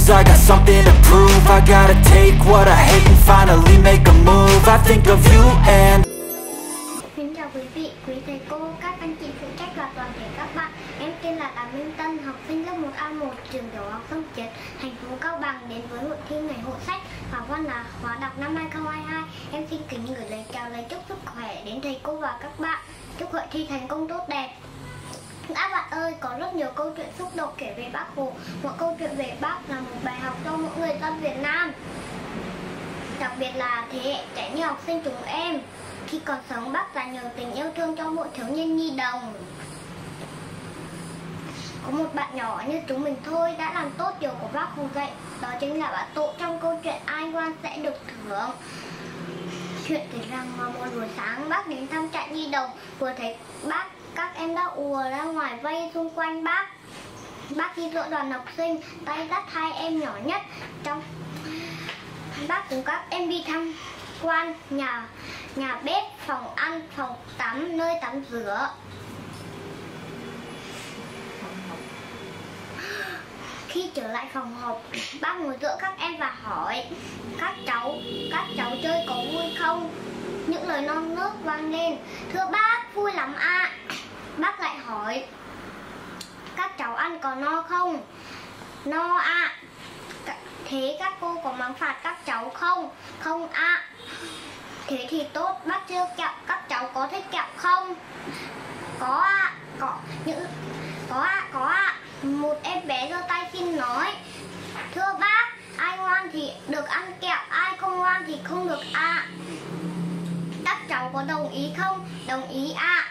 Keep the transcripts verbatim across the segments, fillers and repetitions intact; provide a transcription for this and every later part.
lose, I got something to prove. I gotta take what I hate and finally make a move. I think of you and Xin chào quý vị, quý thầy cô, các anh chị phụ trách và toàn thể các bạn. Em tên là Đàm Minh Tân, học sinh lớp một A một, trường tiểu học Sông Triệt, thành phố Cao Bằng, đến với hội thi ngày hội sách và văn là khóa đọc năm hai không hai hai. Em xin kính gửi lời chào, lời chúc sức khỏe đến thầy cô và các bạn. Chúc hội thi thành công tốt đẹp. Các bạn ơi, có rất nhiều câu chuyện xúc động kể về Bác Hồ. Mỗi câu chuyện về Bác là một bài học cho mỗi người dân Việt Nam, đặc biệt là thế hệ trẻ như học sinh chúng em. Khi còn sống, Bác dành nhiều tình yêu thương cho mỗi thiếu niên nhi đồng. Có một bạn nhỏ như chúng mình thôi đã làm tốt điều của Bác Hồ dạy, đó chính là bạn Tụ trong câu chuyện Ai Ngoan Sẽ Được Thưởng. Chuyện kể rằng vào một buổi sáng, Bác đến thăm trại nhi đồng, vừa thấy Bác, các em đã ùa ra ngoài vây xung quanh Bác. Bác đi giữa đoàn học sinh, tay dắt hai em nhỏ nhất. Trong Bác cùng các em đi tham quan nhà nhà bếp, phòng ăn, phòng tắm, nơi tắm rửa. Khi trở lại phòng họp, Bác ngồi giữa các em và hỏi: Các cháu, các cháu chơi có vui không? Những lời non nớt vang lên: Thưa bác, vui lắm ạ. Bác lại hỏi: Các cháu ăn có no không? No ạ. Thế các cô có mắng phạt các cháu không? Không ạ. Thế thì tốt, bác chưa kẹo, các cháu có thích kẹo không? Có ạ. Có những có ạ, có ạ. Một em bé giơ tay xin nói: Thưa bác, ai ngoan thì được ăn kẹo, ai không ngoan thì không được ạ. Các cháu có đồng ý không? Đồng ý ạ.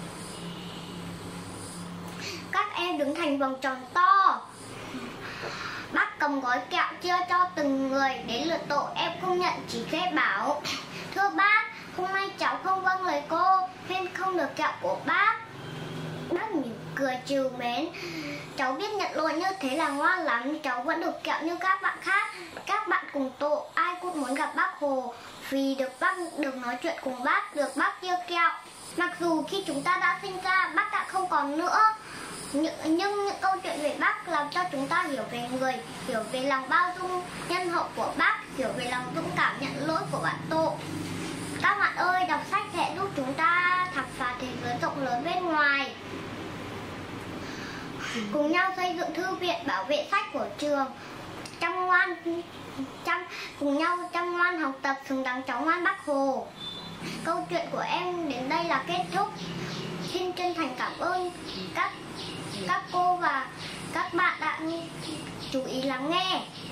Các em đứng thành vòng tròn to. Bác cầm gói kẹo chia cho từng người. Đến lượt Tụ, em không nhận, chỉ khẽ bảo: Thưa bác, hôm nay cháu không vâng lời cô nên không được kẹo của bác. Bác mỉm cười trìu mến: Cháu biết nhận lỗi, như thế là ngoan lắm. Cháu vẫn được kẹo như các bạn khác. Các bạn cùng Tụ ai cũng muốn gặp Bác Hồ, vì được bác được nói chuyện cùng bác, được bác chia kẹo. Mặc dù khi chúng ta đã sinh ra, bác đã không còn nữa, nhưng, nhưng những câu chuyện về bác làm cho chúng ta hiểu về người, hiểu về lòng bao dung nhân hậu của bác, hiểu về lòng dũng cảm nhận lỗi của bạn Tụ. Các bạn ơi, đọc sách sẽ giúp chúng ta khám phá thế giới rộng lớn bên ngoài. Cùng nhau xây dựng thư viện, bảo vệ sách của trường, chăm ngoan chăm cùng nhau chăm ngoan học tập, xứng đáng cháu ngoan Bác Hồ. Câu chuyện của em đến đây là kết thúc. Xin chân thành cảm ơn các các cô và các bạn đã chú ý lắng nghe.